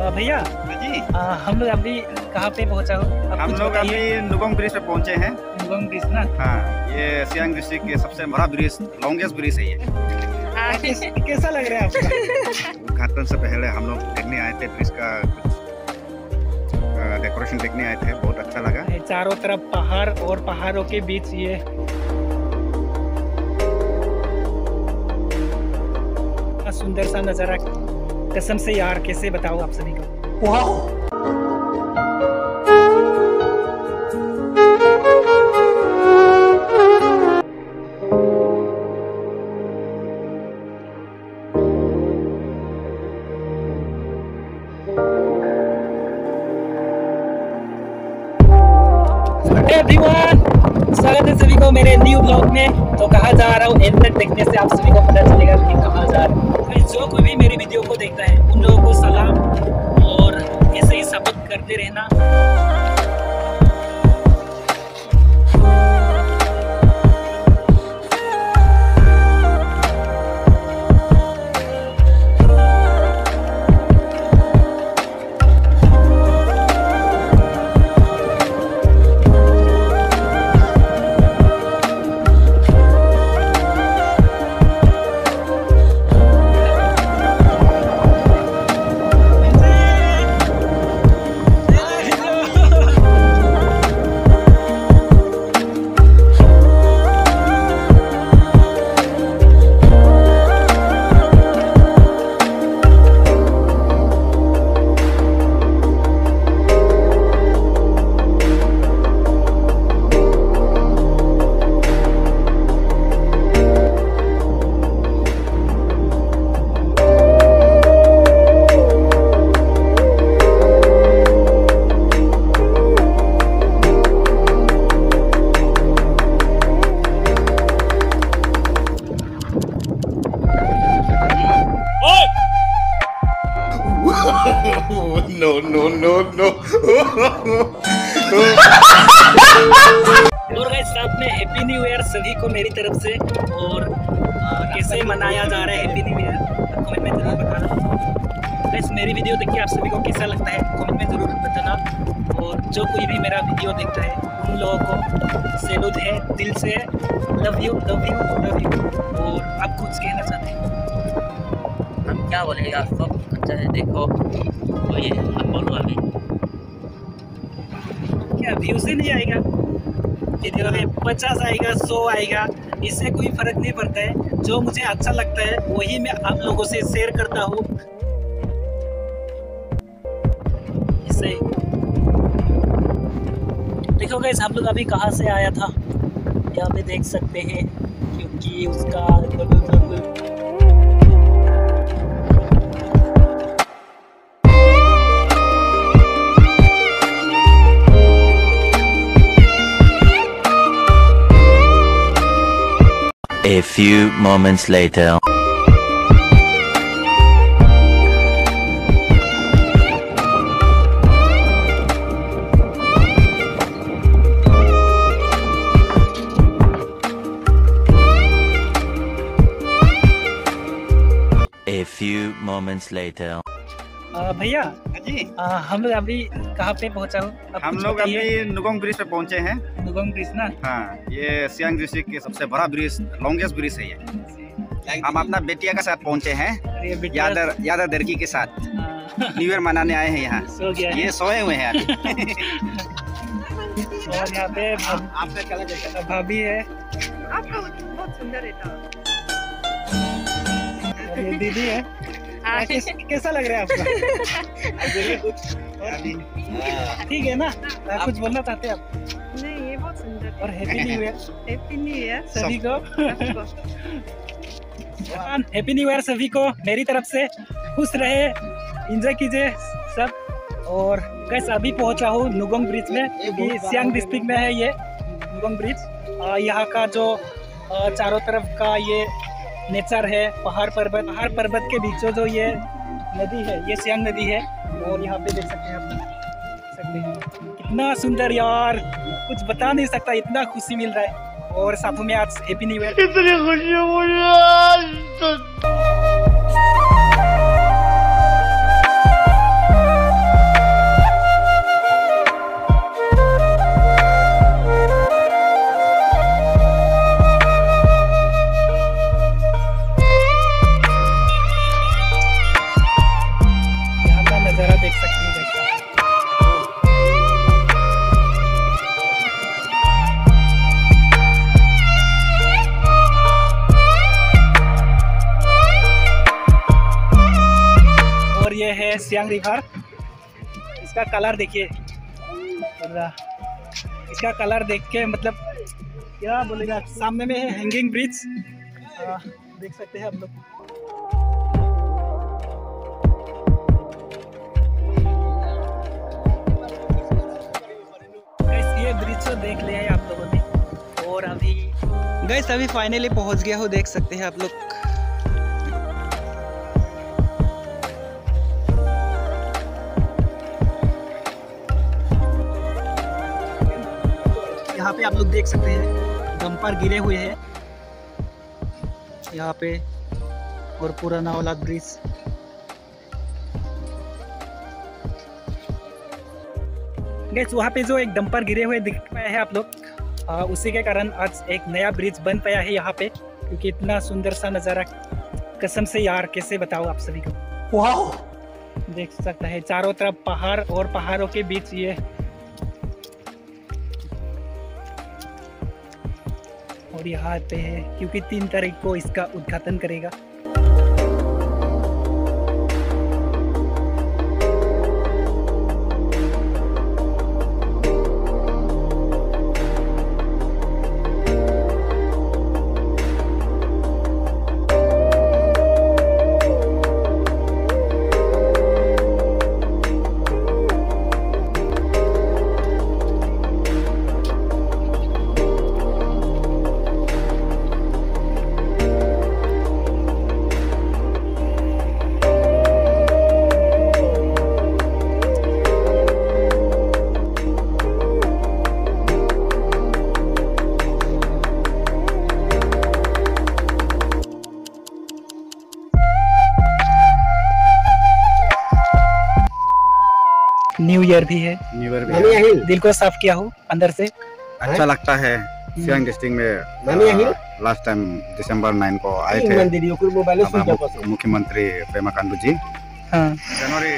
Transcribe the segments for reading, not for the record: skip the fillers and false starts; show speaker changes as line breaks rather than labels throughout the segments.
भैया
जी
हम लोग अभी कहाँ पे पहुँचा हो?
हम लोग अभी नुगोंग ब्रिज पे पहुंचे हैं।
नुगोंग ब्रिज ना?
हाँ, ये सियांग डिस्ट्रिक्ट के सबसे बड़ा ब्रिज, लॉन्गेस्ट ब्रिज है ये।
कैसा लग रहा है आपको?
उद्घाटन से पहले हम लोग देखने आए थे, ब्रिज का कुछ डेकोरेशन देखने आए थे, बहुत अच्छा लगा।
चारों तरफ पहाड़ और पहाड़ों के बीच ये सुंदर सा नजारा, कसम से यार कैसे बताऊं आप सभी को। वाह! स्वागत है सभी को मेरे न्यू ब्लॉग में। तो कहाँ जा रहा हूँ, एंड तक देखने से आप सभी को पता चलेगा कि कहाँ जा रहा हूँ। जो कोई भी मेरी वीडियो को देखता है उन लोगों को सलाम, और ऐसे ही सपोर्ट करते रहना।
No.
और गाइस साथ में हैप्पी न्यू ईयर सभी को मेरी तरफ से। और कैसे मनाया जा रहा है हैप्पी न्यू ईयर, कमेंट में जरूर बताना। गाइस मेरी वीडियो देख के आप सभी को कैसा लगता है कमेंट में जरूर बताना। और जो कोई भी मेरा वीडियो देखता है उन लोगों को सैल्यूट है दिल से, लव यू। और आप कुछ कहना चाहते हैं?
हम क्या बोलेगा, सब अच्छा है। देखो तो ये अब बोलो अभी
क्या व्यूज ही नहीं आएगा वीडियो में? 50 आएगा, 100 आएगा, इससे कोई फर्क नहीं पड़ता है। जो मुझे अच्छा लगता है वही मैं आप लोगों से शेयर करता हूँ। इससे देखो गाइस हम लोग अभी कहाँ से आया था, यहाँ पे देख सकते हैं, क्योंकि उसका
A few moments later. A few moments later.
भैया
जी
हम लोग अभी कहाँ पे पहुँचा हो?
हम लोग अभी नुगोंग ब्रिज पे पहुंचे हैं।
नुगोंग ब्रिज ना?
हाँ, ये सियांग डिस्ट्रिक्ट के सबसे बड़ा ब्रिज, लॉन्गेस्ट ब्रिज है ये। हम अपना बेटिया के साथ पहुंचे हैं, यादर दर्की के साथ न्यू ईयर मनाने आए हैं यहाँ।
सो गया
ये सोए हुए हैं अभी।
और यहाँ पे
आपका चला जाएगा।
भाभी है,
आपका बहुत सुंदर है।
ये दीदी है। कैसा लग रहा है आपका? ठीक है ना? कुछ बोलना चाहते हैं आप?
नहीं, ये बहुत सुंदर है।
और happy new year
happy new year
सभी को। हैप्पी न्यू ईयर सभी को मेरी तरफ से। खुश रहे, एंजॉय कीजिए सब। और कैसे अभी पहुंचा हूँ नुगोंग ब्रिज में, क्योंकि सियांग डिस्ट्रिक्ट में है ये नुगोंग ब्रिज। यहाँ का जो चारों तरफ का ये नेचर है, पहाड़ पर्वत के बीचों जो ये नदी है, ये सियांग नदी है। और यहाँ पे देख सकते हैं आप, कितना सुंदर यार, कुछ बता नहीं सकता, इतना खुशी मिल रहा है। और साथों में आज हैप्पी न्यू ईयर।
इतनी खुशी मुझे
नज़ारा देख सकते हैं गाइस। और ये है सियांग रिवर। इसका कलर देखिए, इसका कलर देख के मतलब क्या बोलेगा। सामने में है हैंगिंग ब्रिज, देख सकते हैं आप लोग। ये ब्रिज तो देख लिया है आप लोगों ने। और अभी फाइनली पहुंच गया हूँ, देख सकते हैं आप लोग। यहाँ पे आप लोग देख सकते हैं डंपर गिरे हुए हैं यहाँ पे, और पुराना वाला ब्रिज। गाइस वहाँ पे जो एक डंपर गिरे हुए दिख पाया है आप लोग, उसी के कारण आज एक नया ब्रिज बन पाया है यहाँ पे। क्योंकि इतना सुंदर सा नज़ारा, कसम से यार कैसे बताओ आप सभी को। वाह, देख सकते हैं चारों तरफ पहाड़ और पहाड़ों के बीच ये, और यहाँ पे है क्योंकि 3 तारीख को इसका उद्घाटन करेगा। न्यू ईयर भी है,
न्यू ईयर भी
दिल को साफ किया हूँ अंदर से।
अच्छा लगता है। सियांग डिस्ट्रिक्ट में लास्ट टाइम दिसंबर 9 को आए थे मुख्यमंत्री पेमा खांडू जी। जनवरी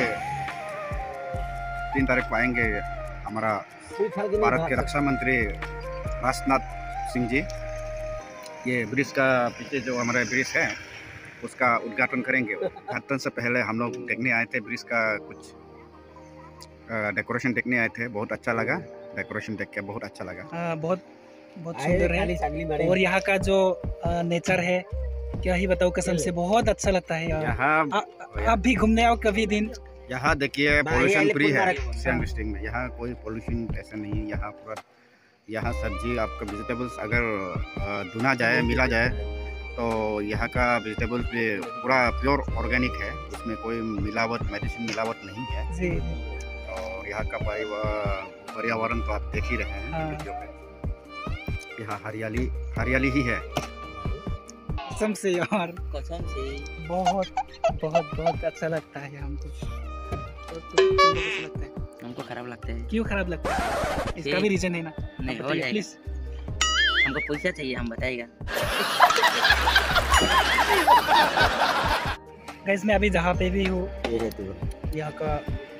3 तारीख को आएंगे हमारा भारत के रक्षा मंत्री राजनाथ सिंह जी। ये ब्रिज का पीछे जो हमारा ब्रिज है उसका उद्घाटन करेंगे। उद्घाटन से पहले हम लोग देखने आए थे, ब्रिज का कुछ डेकोरेशन देखने आए थे। बहुत अच्छा लगा, डेकोरेशन देख के बहुत अच्छा लगा। बहुत सुंदर है। और यहाँ का जो नेचर है क्या ही बताओ, कसम से बहुत अच्छा लगता है यहाँ। आप भी घूमने आओ कभी दिन। यहाँ देखिए पोल्यूशन फ्री है सियांग डिस्ट्रिक्ट में। यहाँ कोई पोल्यूशन ऐसा नहीं है। यहाँ पूरा, यहाँ सब्जी आपका वेजिटेबल्स अगर धुना जाए, मिला जाए तो यहाँ का वेजिटेबल्स भी पूरा प्योर ऑर्गेनिक है। उसमें कोई मिलावट, मेडिसिन मिलावट नहीं है जी। और यहाँ का पर्यावरण तो आप देख ही रहे हैं वीडियो पे। यहाँ हरियाली हरियाली ही है।
कसम से यार,
कसम से
बहुत बहुत बहुत अच्छा लगता है हमको। लगता है
हमको खराब लगता है।
क्यों खराब लगता है? इसका भी रीजन है ना?
नहीं हो जाएगा
प्लीज।
हमको पैसा चाहिए, हम बताएगा।
गाइस मैं अभी जहाँ पे भी हूँ, यहाँ का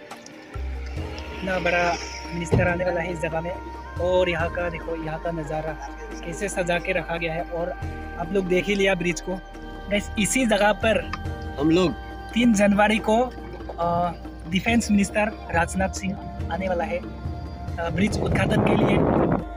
इतना बड़ा मिनिस्टर आने वाला है इस जगह में। और यहाँ का देखो, यहाँ का नज़ारा कैसे सजा के रखा गया है। और आप लोग देख ही लिया ब्रिज को। गाइस इसी जगह पर
हम लोग
3 जनवरी को डिफेंस मिनिस्टर राजनाथ सिंह आने वाला है ब्रिज उद्घाटन के लिए।